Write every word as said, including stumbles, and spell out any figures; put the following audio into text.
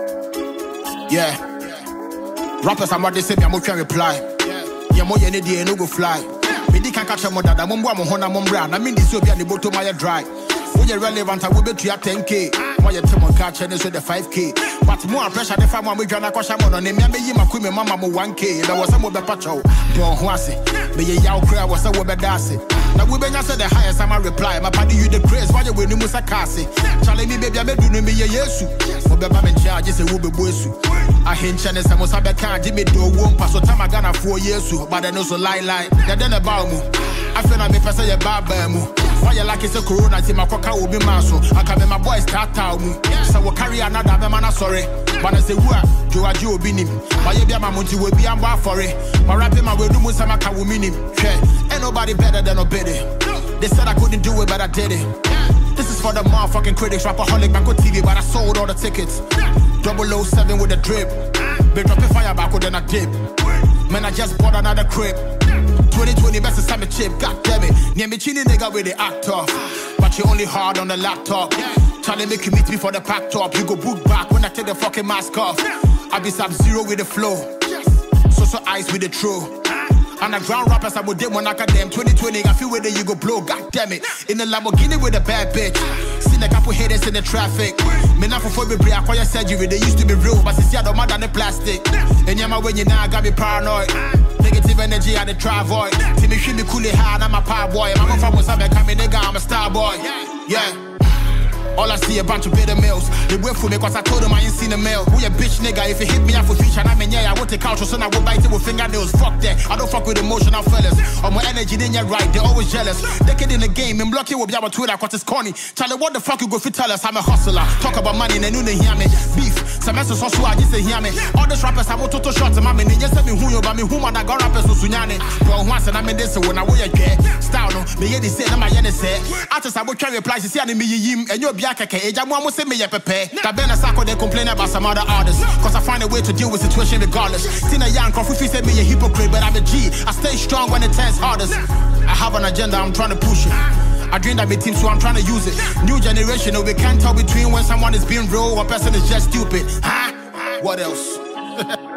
Yeah. Rappers I'm what they say me I'm can reply. Yeah, more any day no go fly. Me di can catch a mother that mumbo am hona mumbra. I mean this will be at the bottom of your dry. When you're relevant, I will bet you at ten K. Why you tell me catch and the five K. But more pressure the family we gonna cause I'm on name. Me my queen mama mo one K. There was some of the patrol. Don't want it. Me ye yaw cry was a wobe dasi. Now we been say the highest I'm a reply. My party you the grace. Why you win you musa kasi. Charlie me baby I me do me ye yesu. Mobe ba me charge say we be boysu. I hint chane say musa be can Jimmy do won pass so time I gonna four years. But then also lie lie. Then then about me. I feel like me person ye bad mu. Why you like it's a corona team? I will be maso. I can be my boys start out. So we carry another man. Sorry, but I say what? You are Joe Binim. But you be a mamunti will be a bar for it. My rapping my way do Musama Kawuminim. Ain't nobody better than Obede. They said I couldn't do it, but I did it. This is for the motherfucking critics. Rapaholic Banco T V, but I sold all the tickets. double oh seven with a drip. Big dropping fire back then I dip. Man, I just bought another crib. twenty twenty best is time chip, god damn it. Near me chini nigga with the act off. But you only hard on the laptop. Charlie make you meet me for the pack top. You go book back when I take the fucking mask off. I be sub zero with the flow. So so ice with the true. Underground rappers I would dip when I got them. twenty twenty I feel with it you go blow, god damn it. In the Lamborghini with a bad bitch. Seen a couple haters in the traffic. Me not for me break acquire surgery. They used to be real, but since I don't matter the plastic. And yeah my when you now got me paranoid. Negative energy I the try void. See me feel me cool hard, I'm a power boy. I'm from Mozambique, I'm a nigga, I'm a star boy. Yeah. All I see a bunch of bitter males. They wait for me cause I told them I ain't seen a mail. Who ya bitch nigga, if you hit me off with feature and I mean yeah, I won't take out so I will bite it with fingernails. Fuck that, I don't fuck with emotional fellas. All my energy then you're right, they're always jealous. They get in the game and block you with your Twitter cause it's corny. Charlie, what the fuck you go for tell us I'm a hustler. Talk about money and they don't hear me. Beef, semester so I just hear me. All these rappers I want to shots and my man, just me who you but me who man I got rappers so sunyane. Well once and I'm in this when I wear a get. Style no, me yeah they say I'm a yen say. Artists I will carry replies to see me yim and you'll be I say me prepare. That Ben Sako they complain about some other artists. Cause I find a way to deal with situation regardless. Tina Young Kofi said me a hypocrite, but I'm a G. I stay strong when it turns hardest. I have an agenda, I'm trying to push it. I dream that my team, so I'm trying to use it. New generation, no, we can't tell between when someone is being real or person is just stupid. Huh? What else?